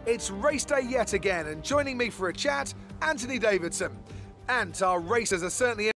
It's race day yet again, and joining me for a chat, Anthony Davidson. And our racers are certainly